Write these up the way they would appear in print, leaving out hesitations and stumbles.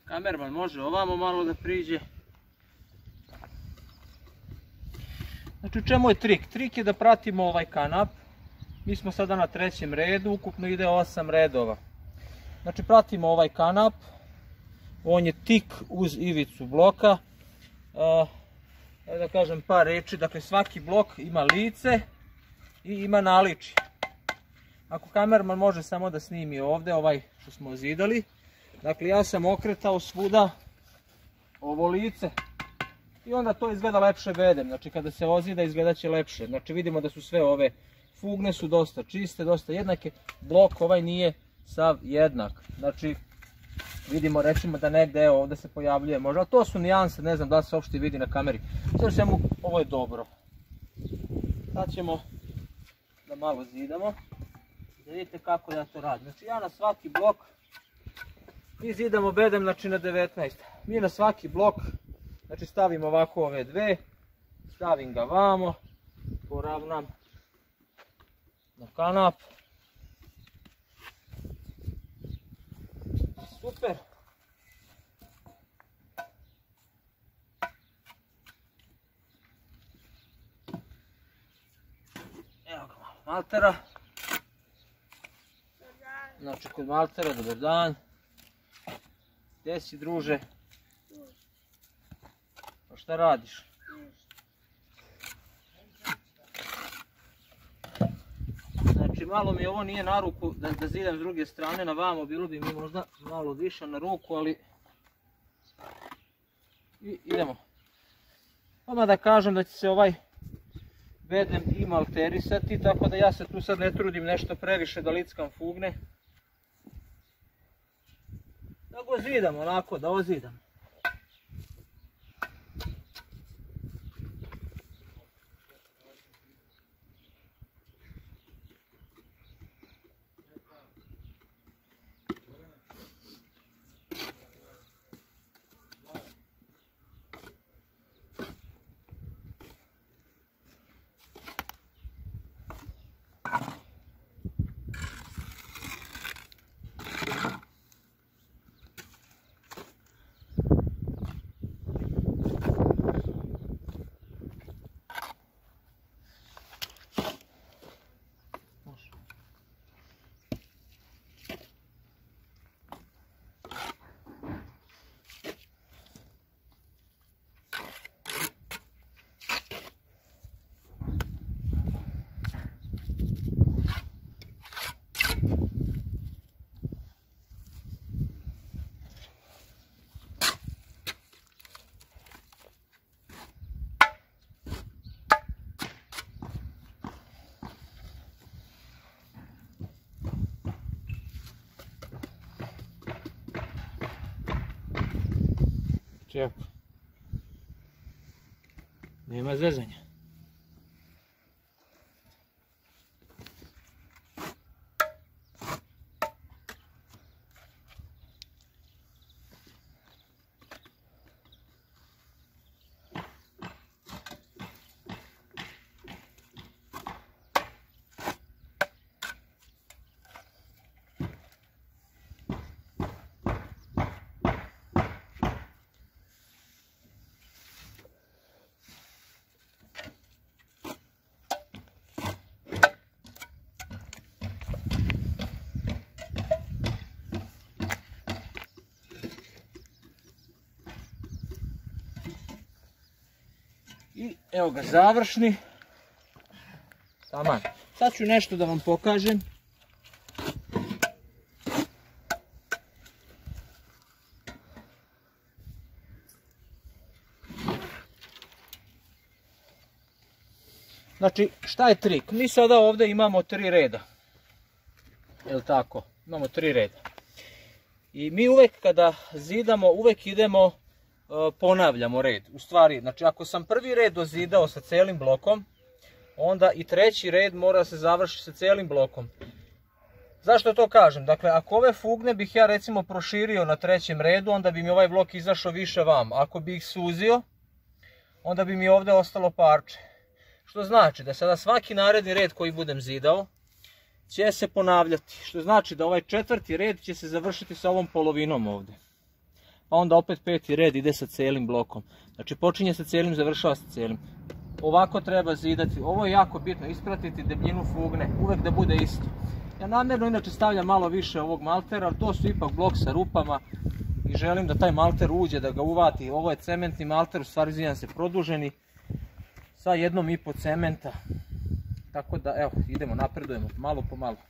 Kamerman može ovamo malo da priđe. Znači u čemu je trik? Trik je da pratimo ovaj kanap. Mi smo sada na 3. redu, ukupno ide 8 redova. Znači pratimo ovaj kanap. On je tik uz ivicu bloka. Da kažem par reči, dakle svaki blok ima lice i ima naličje. Ako kamerman može samo da snimi ovdje ovaj što smo zidali. Dakle ja sam okretao svuda ovo lice i onda to izgleda lepše bedem. Znači kada se ozida izgledat će lepše. Znači vidimo da su sve ove fugne su dosta čiste, dosta jednake. Blok ovaj nije sav jednak. Znači vidimo recimo da negdje evo ovdje se pojavljuje možda, ali to su nijanse, ne znam da li se uopšte vidi na kameri. Sve svemu ovo je dobro. Sad ćemo da malo zidamo, da vidite kako ja to radim. Znači ja na svaki blok, mi zidamo bedem znači na 19. Mi na svaki blok, znači stavim ovako ove dve, stavim ga vamo, poravnam na kanap. Super. Evo ga malo maltera. Znači kod maltera, dobar dan. Gdje si druže? Pa šta radiš? Znači malo mi ovo nije na ruku da zidam s druge strane na vamo, bilo bi mi možda malo više na ruku, ali idemo. Odmah da kažem da će se ovaj bedem i malterisati, tako da ja se tu sad ne trudim nešto previše da lickam fugne. Da go zidam onako, da ozidam. Čep. Nema zezanja. I evo ga završni. Taman. Sad ću nešto da vam pokažem. Znači šta je trik? Mi sada ovdje imamo 3 reda. Jel tako? Imamo 3 reda. I mi uvek kada zidamo, uvek idemo, ponavljamo red. U stvari, znači ako sam prvi red dozidao sa celim blokom, onda i 3. red mora se završiti sa celim blokom. Zašto to kažem? Dakle, ako ove fugne bih ja recimo proširio na 3. redu, onda bi mi ovaj blok izašao više vam. Ako bih ih suzio, onda bi mi ovdje ostalo parče. Što znači da sada svaki naredni red koji budem zidao će se ponavljati. Što znači da ovaj 4. red će se završiti sa ovom polovinom ovdje. pa onda opet 5. red ide sa cijelim blokom. Znači počinje sa cijelim, završava sa cijelim. Ovako treba zidati. Ovo je jako bitno, ispratiti debljinu fugne, uvek da bude isto. Ja namjerno inače stavljam malo više ovog maltera, ali to su ipak blok sa rupama i želim da taj malter uđe, da ga uvati. Ovo je cementni malter, u stvari izvinjam se, produženi sa 1,5 cementa. Tako da evo, idemo, napredujemo malo po malo.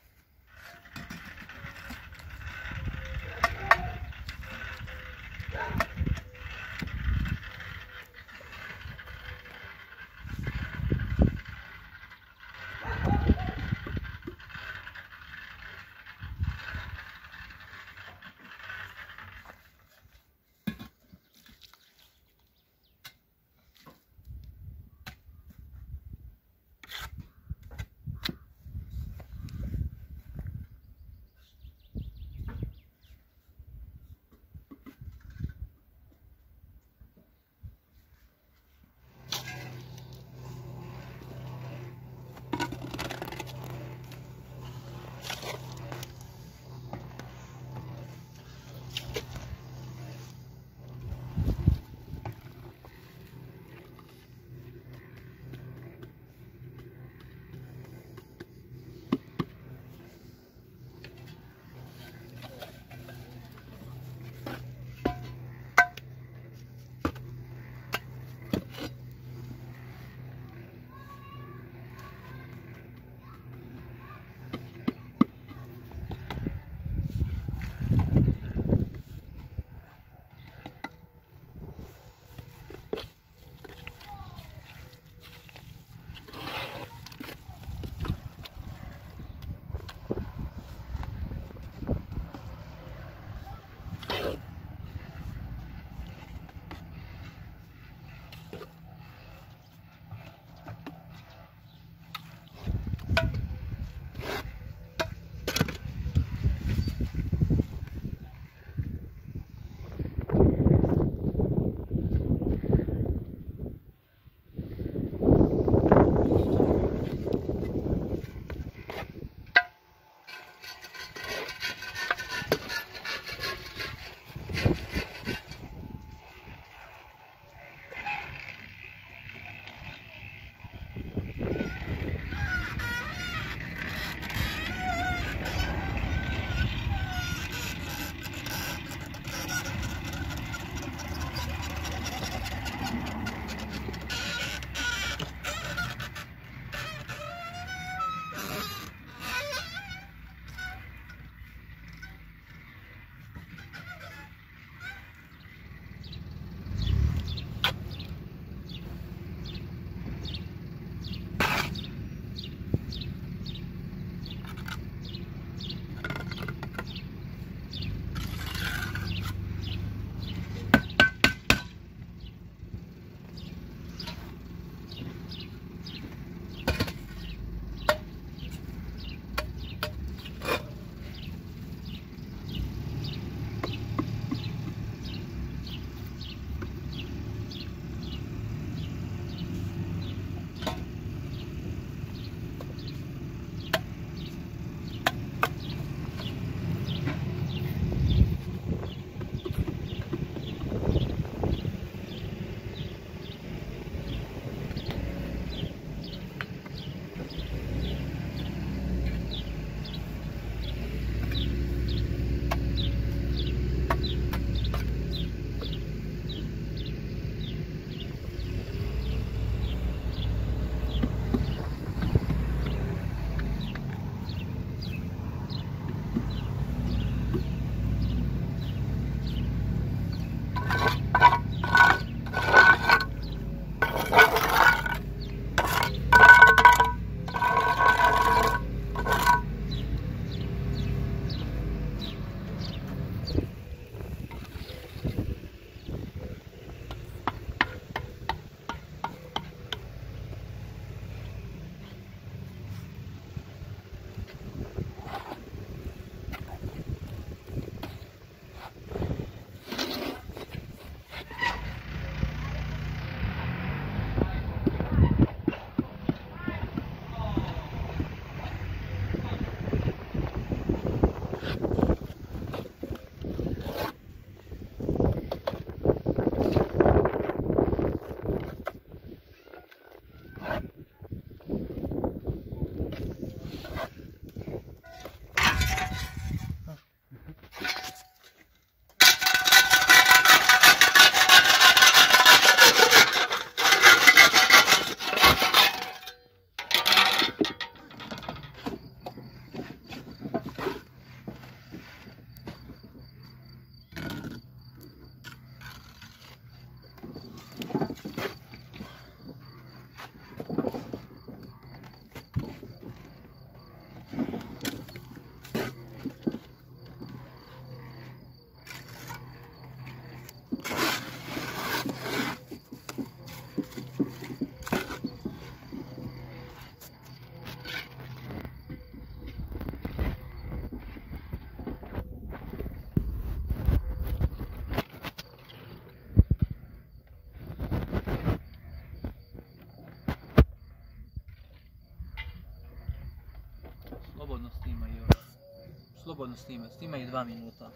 slobodno snimaj, snimaj i 2 minuta.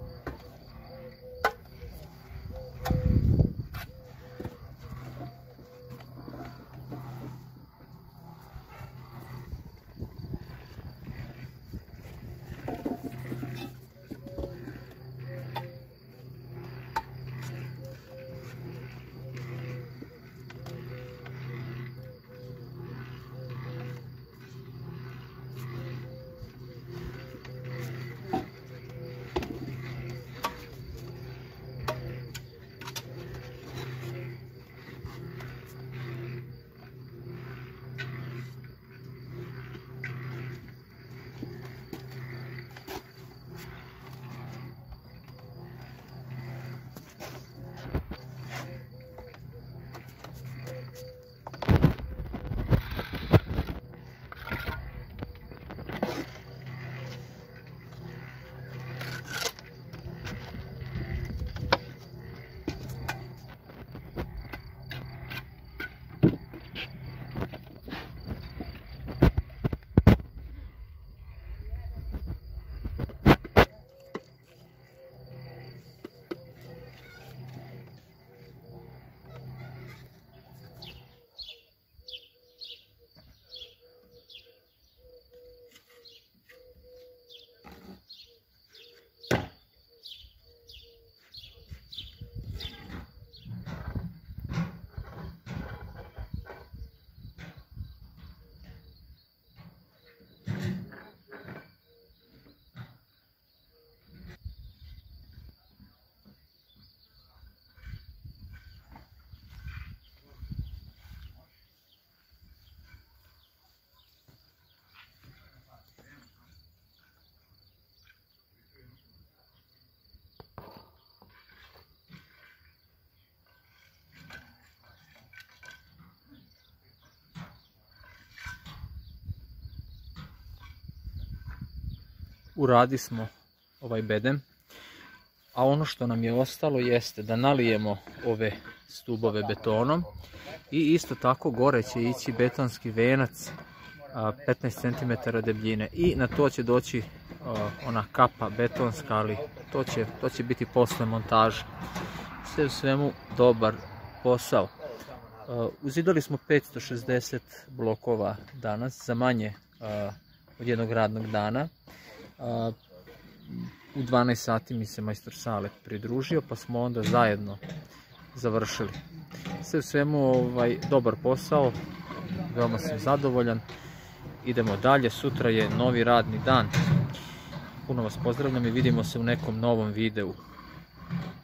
Uradi smo ovaj bedem, a ono što nam je ostalo jeste da nalijemo ove stubove betonom i isto tako gore će ići betonski venac 15 cm debljine i na to će doći ona kapa betonska, ali to će biti posle montaže. Sve u svemu dobar posao. Uzidali smo 560 blokova danas, za manje od jednog radnog dana. U 12 sati mi se majstor Sale pridružio, pa smo onda zajedno završili. Sve u svemu dobar posao, veoma sam zadovoljan. Idemo dalje, sutra je novi radni dan. Puno vas pozdravljam i vidimo se u nekom novom videu.